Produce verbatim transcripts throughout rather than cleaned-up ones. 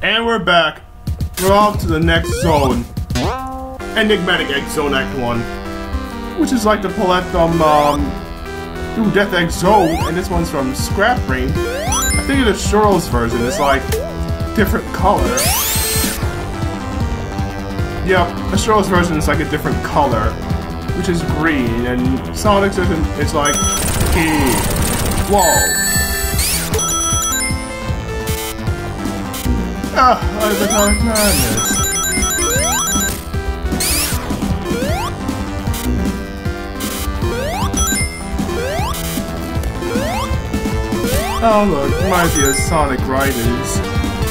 And we're back. We're off to the next zone. Enigmatic Egg Zone Act one. Which is like the Paulette from um, Ooh, Death Egg Zone, and this one's from Scrap Ring. I think it's Ashuro's version. It's like different color. Yep, Ashuro's version is like a different color, which is green, and Sonic's version is like hey, whoa. Ah, I have atomic madness. Oh look, reminds me of Sonic Riders.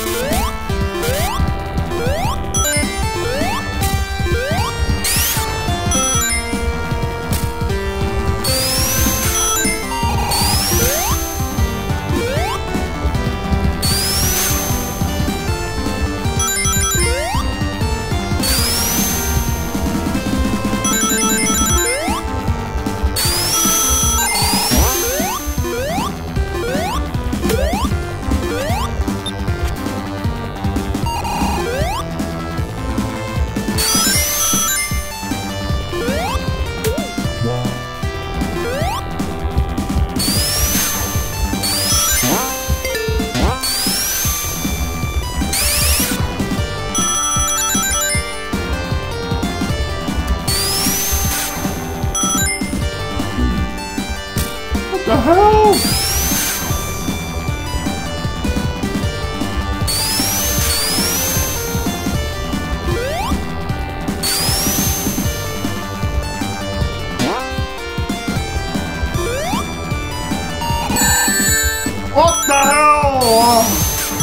What the hell? What the hell?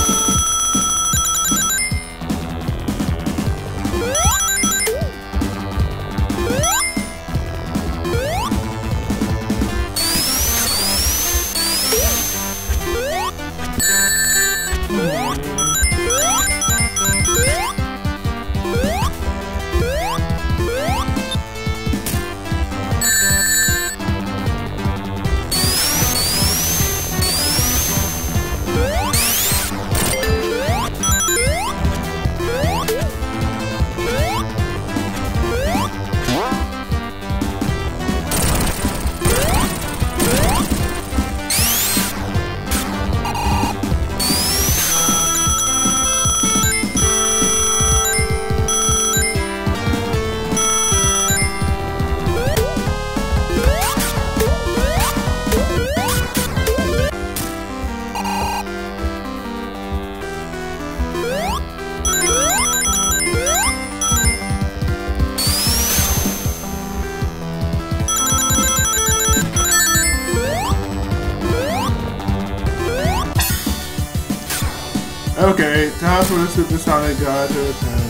Okay, time for the Supersonic God to return.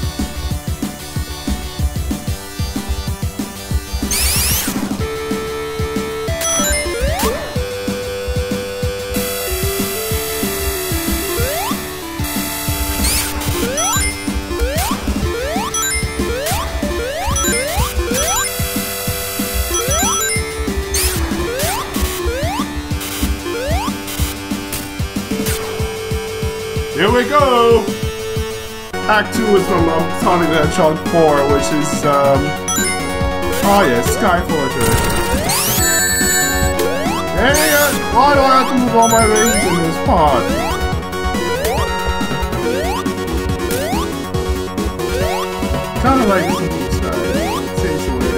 Here we go! Act two is from um, Sonic the Hedgehog four, which is, um... oh yeah, Sky Fortress. Hey, uh, why do I have to move all my rings in this pod? Kinda like this in the sky. Seems weird.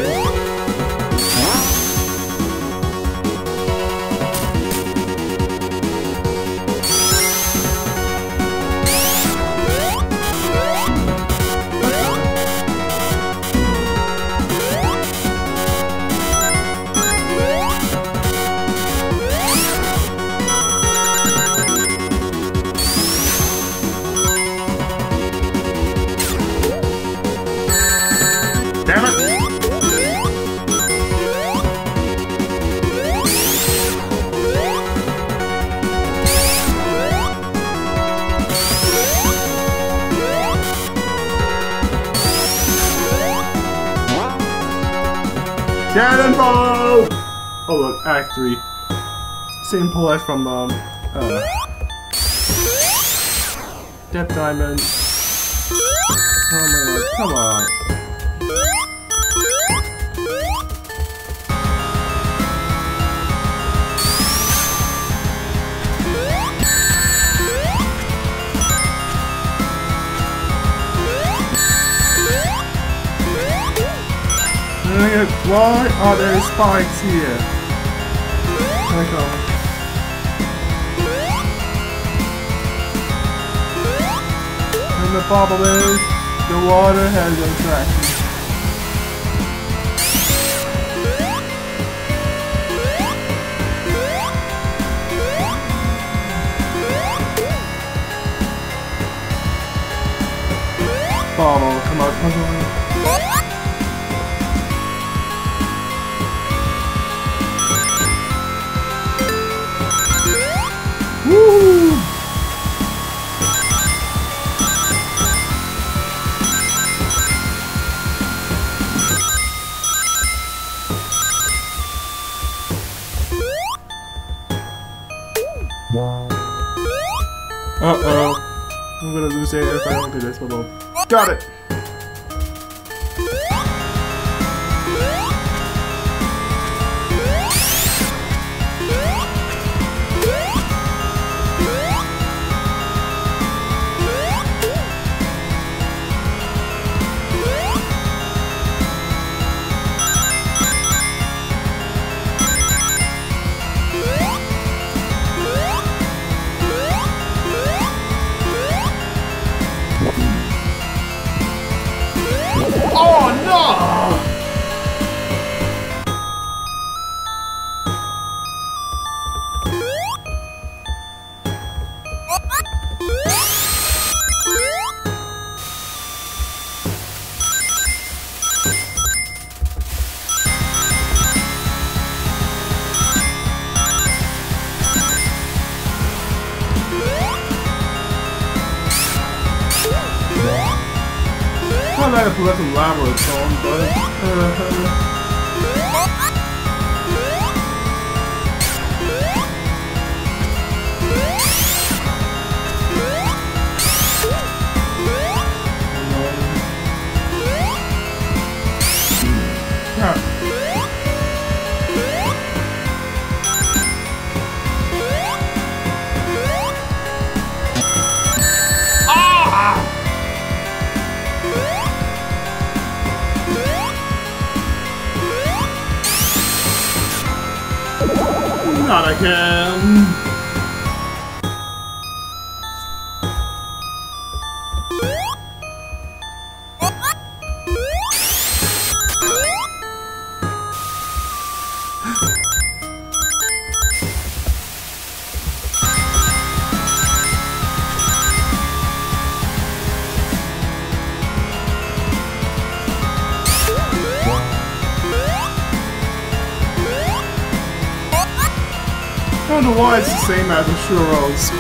Damn it! Cannonball! Oh look, Act three. Same Paulette from um uh Death Diamond. Oh my god, come on. Why are there spikes here? There they come. And the problem is, the water has attraction. Bobble, come on, come on. Woo! Uh-oh. I'm gonna lose air if I don't do this bubble. Got it! Oh no! I might have put some lava or something, but uh, not again. I don't know why it's the same as Ashuro's.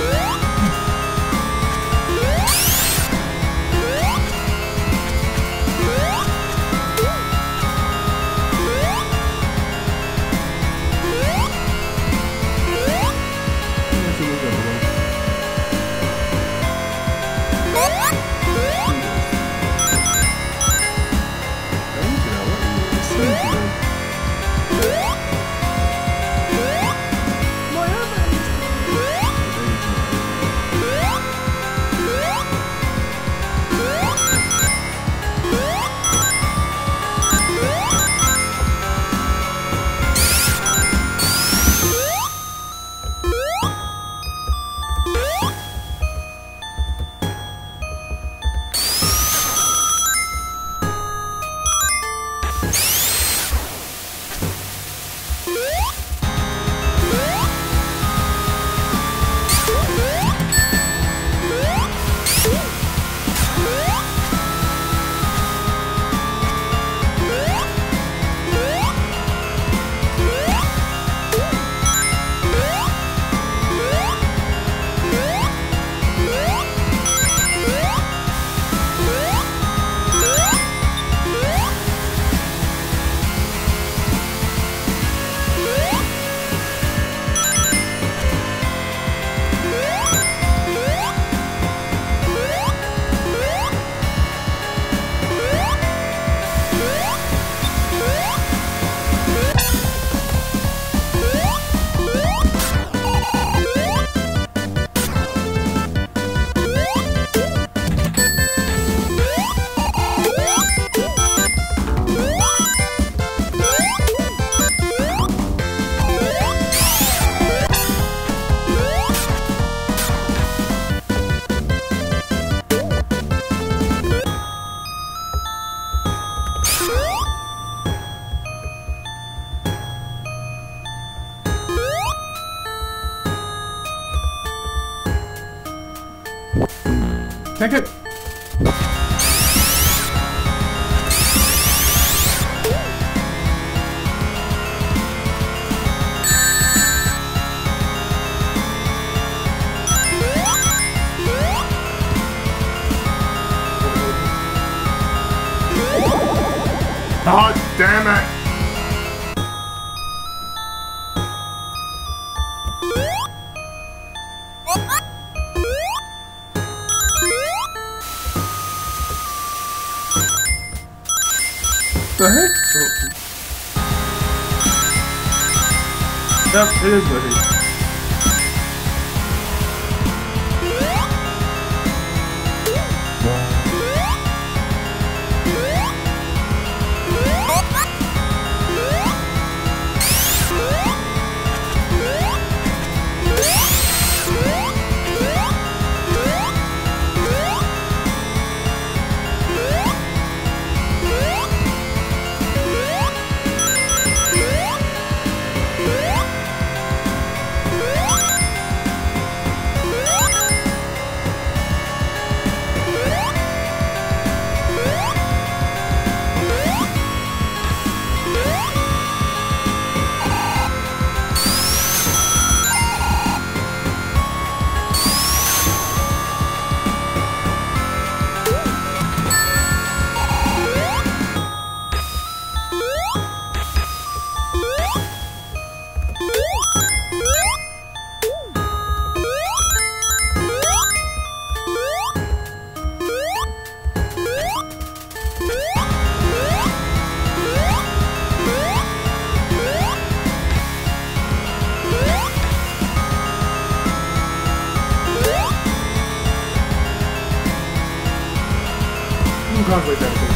Take it. Oh, damn it! The heck? Oh. Yep, it is ready. Halfway down there.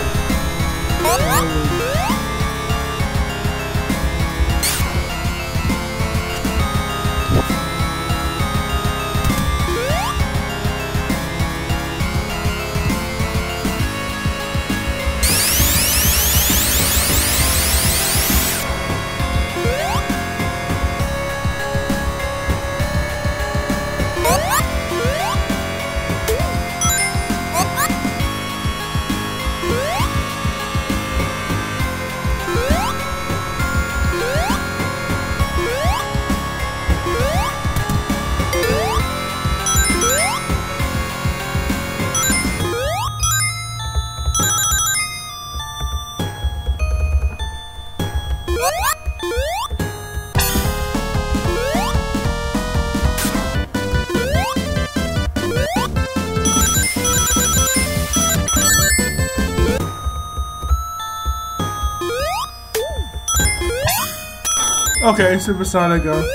Okay, Supersonic God.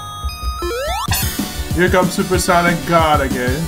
Here comes Supersonic God again.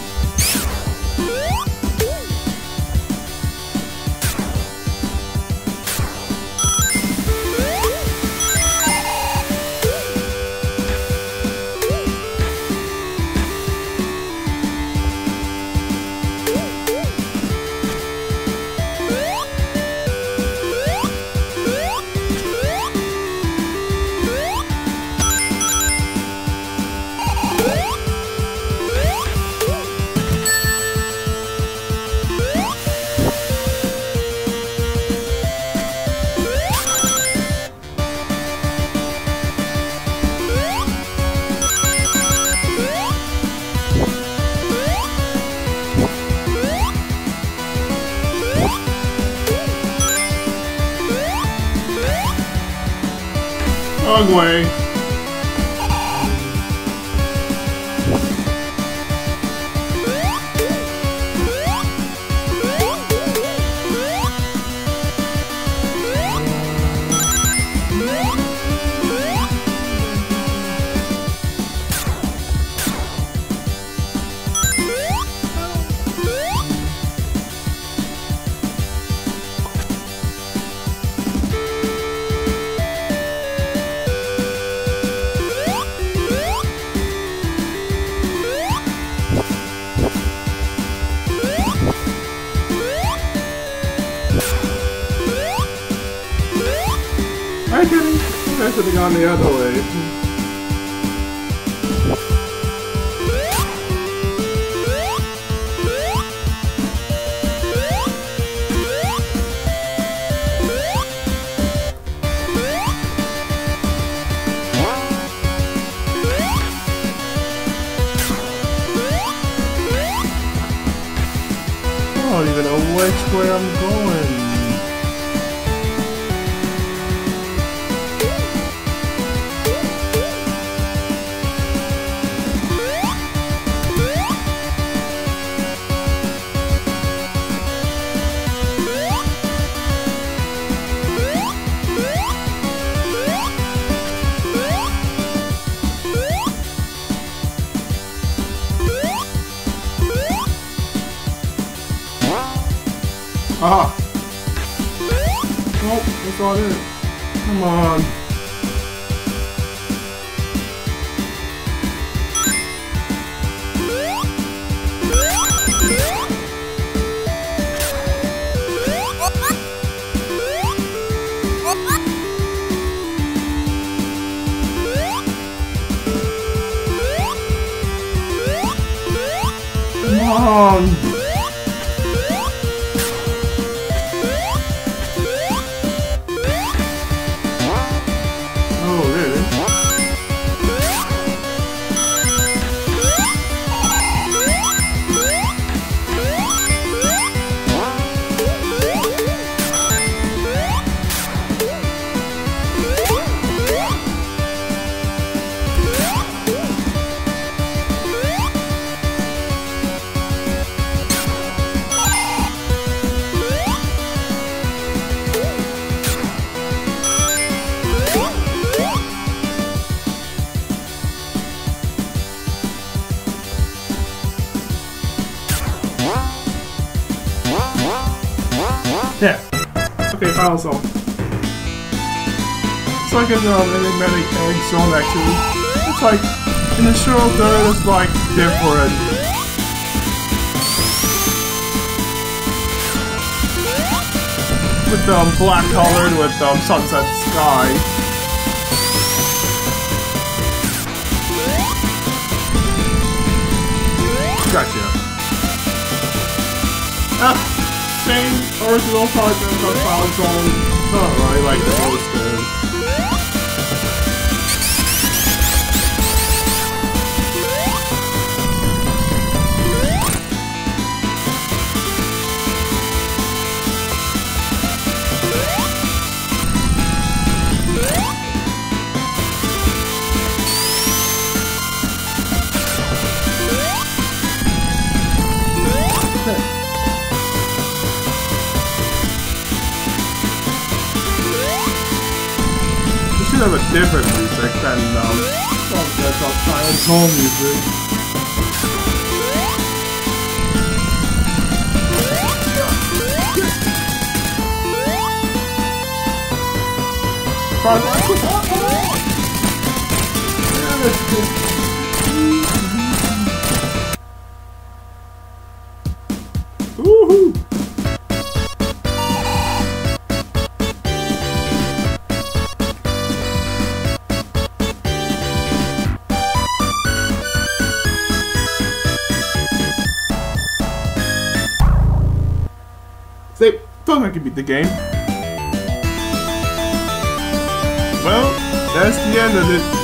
Wrong way. I couldn't. I should have gone the other way. even know which way I'm going. Aha! Nope, that's not it. Come on. Come on. Yeah. Okay, final song. It's like an um, Enigmatic Egg song actually. It's like, in the show there it's like different. With um, black colored with um, sunset sky. Gotcha. Ah. Same original project on Final Song. Not really like the most good. Have a different music than um, that's all Final Song music. Woohoo! They thought I could beat the game. Well, that's the end of it.